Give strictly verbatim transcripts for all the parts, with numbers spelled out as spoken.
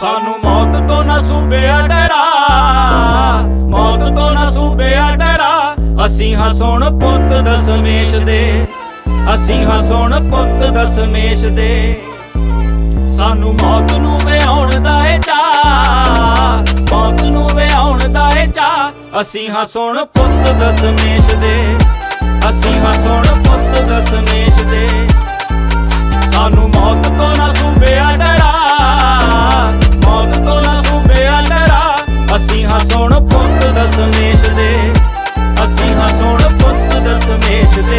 सानू मौत तो ना सूबेआ डरा, मौत तो ना सूबेआ डरा। असी हां सुण पुत दशमेश दे, असी हां सुण पुत दशमेश दे। सानू मौत नू विआउण दा ए चाऽ, मौत नू विआउण दा ए चाऽ। असी हां सुण पुत दशमेश दे, असी हां सुण पुत दशमेश दे। सानू मौत तो ना सूबेआ डरा, मौत तो ना सूबेआ डरा। असी हां सुण पुत दशमेश दे, असी हां सुण पुत दशमेश दे।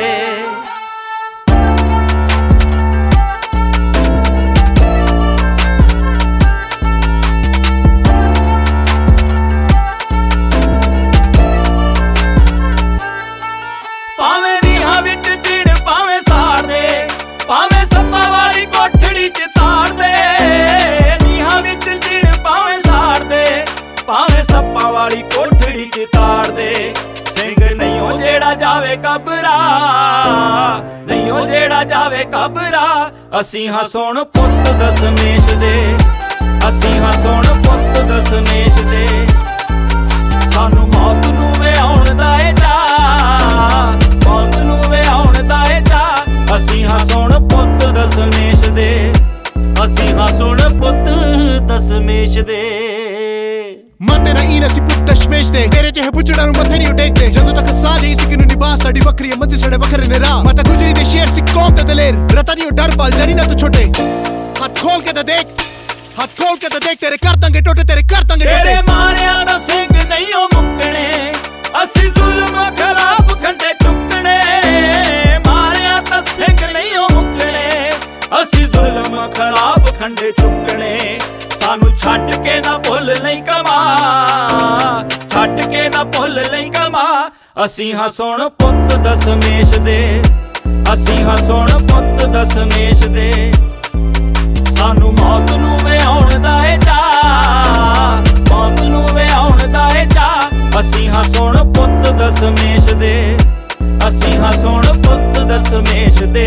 भावें नीहां विच चिड़ भावें साड़ दे, भावें सप्पा वाली कोठड़ी च ताड़ दे। नीहां विच चिड़ भावें साड़ दे, भावें सप्पा वाली कोठड़ी च ताड़ दे। सिंह नहीं हो जेड़ा जावे कबरा, नहीं हो जेड़ा जावे कबरा। असी हां सुण पुत दशमेश दे, असी हां सुण पुत दशमेश दे। सानू मौत नू विआउण दा ए चाऽ, मौत नू विआउण दा ए चाऽ। असी हां सुण पुत दशमेश दे, असी हां सुण पुत दशमेश दे। मन तेरा ई नसी पुत दशमेश दे, तेरे जेहे पुछड़ा नू मत्थे नहीं टेकदे। जदों तक साह जाई सिक नू निभा साडी वखरी मंजी सड़े वखरे ने राह। माता गुजरी दे शेर सिख कौम ते दलेर, रता नहीं डर पाल जरी ना तू छोटे। हाथ खोल के ते देख, हाथ खोल के ते देख, तेरे कर तांगे टोटे, तेरे कर तांगे टोटे। तेरे मारिया दा सिंह नहीं हो मुकने, असी जुल्म खिलाफ खंडे चुकने। मारिया दा सिंह नहीं हो मुकने, असी जुल्म खिलाफ खंडे चुकने। सानू छड्ड के ना भुल नहीं कमा, छड्ड के ना भुल नहीं कमा। असी हां सुण पुत दशमेश दे, असी हां सुण पुत दशमेश दे। सानू मौत नू विआउण दा ए चाऽ, मौत नू विआउण दा ए चाऽ। असी हां सुण पुत दशमेश दे, असी हां सुण पुत दशमेश दे।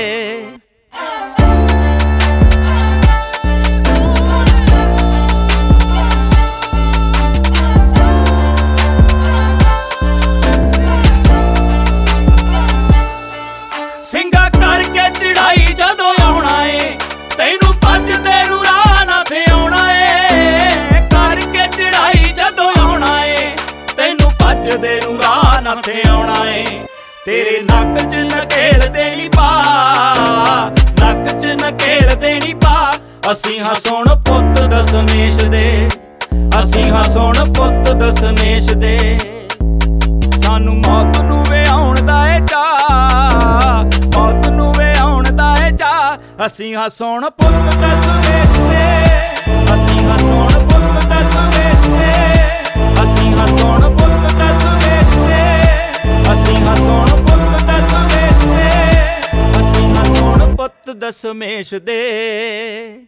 ਸਿੰਘਾ करके चढ़ाई जदों आउणा ए, तैनू भजदे नू राह ना थे आउणा ए। करके चढ़ाई जदों आउणा ए, तैनू भजदे नू राह ना थे आउणा ए। तेरे नक च नकेल देनी पा, नक च नकेल देनी पा। असी हां सुण पुत दशमेश दे, असी हां सुण पुत दशमेश दे। सानू मौत नू विआउण दा ए चाऽ, मौत नू विआउण दा ए चाऽ। असी हां सुण पुत दशमेश दे, असी हां सुण पुत दशमेश दे। असी हां सुण पुत दशमेश दे, असी हां सुण पुत दशमेश दे। असी हां सुण पुत दशमेश दे।